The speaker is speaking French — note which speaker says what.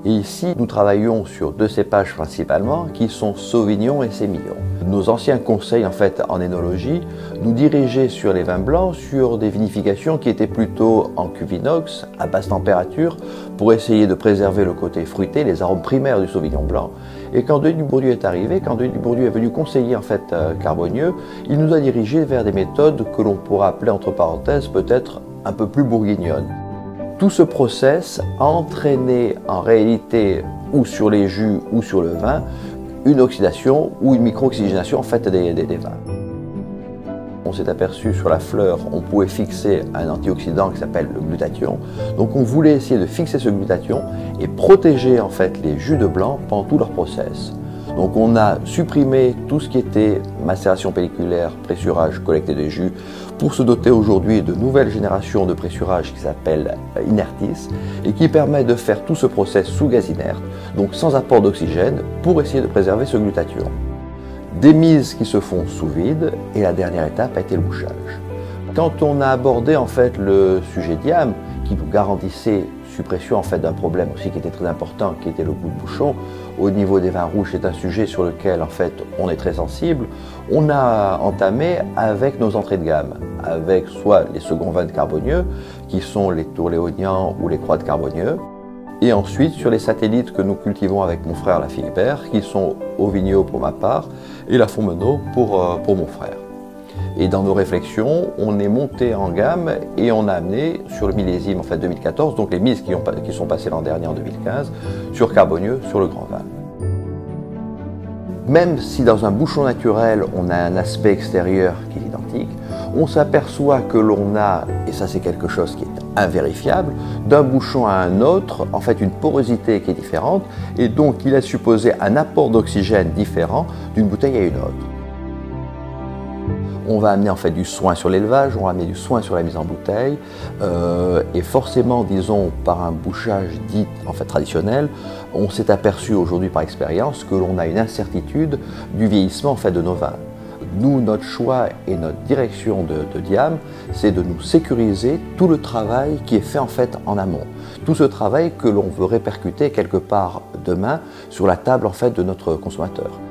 Speaker 1: Et ici, nous travaillons sur deux cépages principalement, qui sont Sauvignon et Sémillon. Nos anciens conseils en énologie nous dirigeaient sur les vins blancs, sur des vinifications qui étaient plutôt en cuve inox, à basse température, pour essayer de préserver le côté fruité, les arômes primaires du Sauvignon blanc. Et quand Denis Dubourdieu est arrivé, quand Denis Dubourdieu est venu conseiller Carbonieux, il nous a dirigés vers des méthodes que l'on pourra appeler entre parenthèses peut-être un peu plus bourguignonnes. Tout ce process a entraîné en réalité, ou sur les jus ou sur le vin, une oxydation ou une micro-oxygénation des vins. On s'est aperçu sur la fleur, on pouvait fixer un antioxydant qui s'appelle le glutathion. Donc on voulait essayer de fixer ce glutathion et protéger les jus de blanc pendant tout leur process. Donc on a supprimé tout ce qui était macération pelliculaire, pressurage, collecte des jus, pour se doter aujourd'hui de nouvelles générations de pressurage qui s'appellent Inertis et qui permet de faire tout ce process sous gaz inerte, donc sans apport d'oxygène, pour essayer de préserver ce glutathion. Des mises qui se font sous vide et la dernière étape a été le bouchage. Quand on a abordé le sujet diam, qui nous garantissait suppression d'un problème aussi qui était très important, qui était le goût de bouchon, au niveau des vins rouges, c'est un sujet sur lequel on est très sensible. On a entamé avec nos entrées de gamme, avec soit les seconds vins de Carbonieux, qui sont les Tours Léoniens ou les Croix de Carbonieux, et ensuite sur les satellites que nous cultivons avec mon frère la Philibert, qui sont Auvigneau pour ma part et la Fontmenot pour mon frère. Et dans nos réflexions, on est monté en gamme et on a amené sur le millésime 2014, donc les mises qui sont passées l'an dernier en 2015, sur Carbonieux, sur le grand vin. Même si dans un bouchon naturel, on a un aspect extérieur qui est identique, on s'aperçoit que l'on a, et ça c'est quelque chose qui est invérifiable, d'un bouchon à un autre, une porosité qui est différente, et donc il a supposé un apport d'oxygène différent d'une bouteille à une autre. On va amener du soin sur l'élevage, on va amener du soin sur la mise en bouteille, et forcément, disons, par un bouchage dit traditionnel, on s'est aperçu aujourd'hui par expérience que l'on a une incertitude du vieillissement de nos vins. Nous, notre choix et notre direction de diam, c'est de nous sécuriser tout le travail qui est fait en amont. Tout ce travail que l'on veut répercuter quelque part demain sur la table de notre consommateur.